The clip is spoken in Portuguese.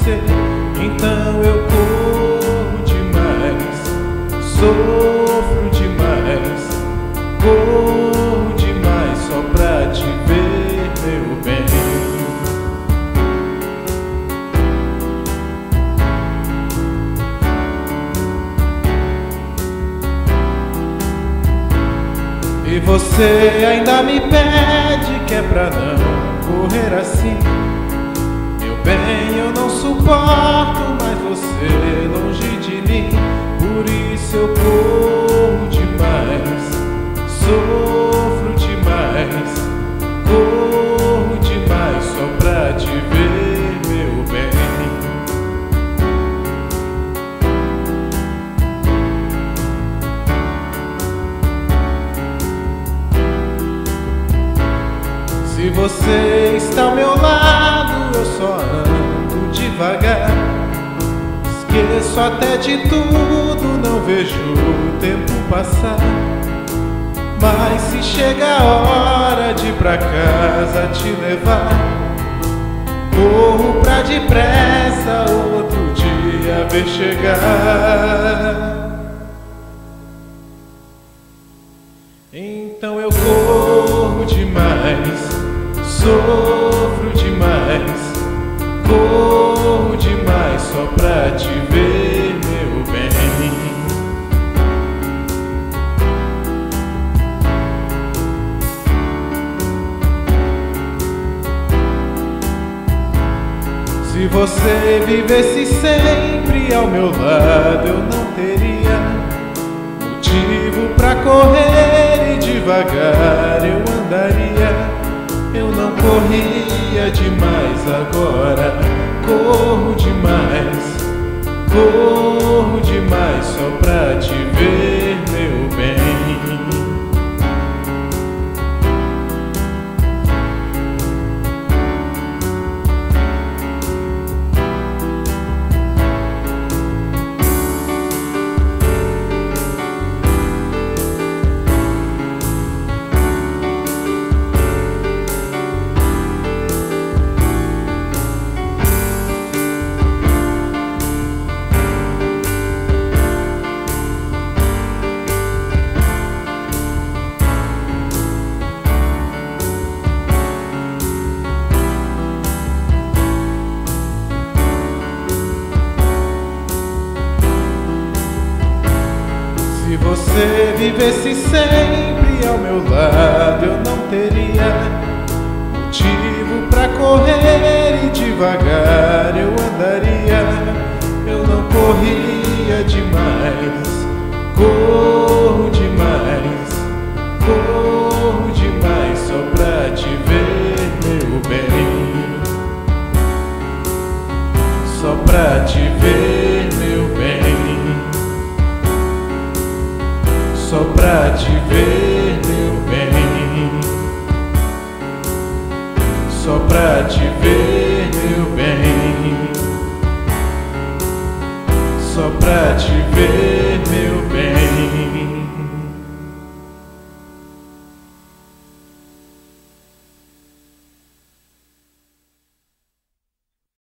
você, então eu corro demais, sofro demais, corro demais só pra te ver, meu bem. E você ainda me pede que é pra não correr assim. Meu bem, eu não suporto mais você longe de mim. Por isso eu corro demais, sofro demais, corro demais só pra te ver, meu bem. Se você está ao meu lado, eu só ando devagar. Esqueço até de tudo, não vejo o tempo passar. Mas se chega a hora de ir pra casa te levar, corro pra depressa, outro dia ver chegar. Então eu corro demais, sofro demais, corro demais só pra te ver, meu bem. Se você vivesse sempre ao meu lado, eu não teria motivo pra correr e devagar eu andaria. Eu não corria demais, agora corro demais, corro demais só pra te ver, meu bem. Se você vivesse sempre ao meu lado, eu não teria motivo pra correr e devagar eu andaria. Eu não corria demais, corro demais, corro demais só pra te ver, meu bem. Só pra te ver, meu bem. Só pra te ver, meu bem. Só pra te ver, meu bem. Só pra te ver, meu bem.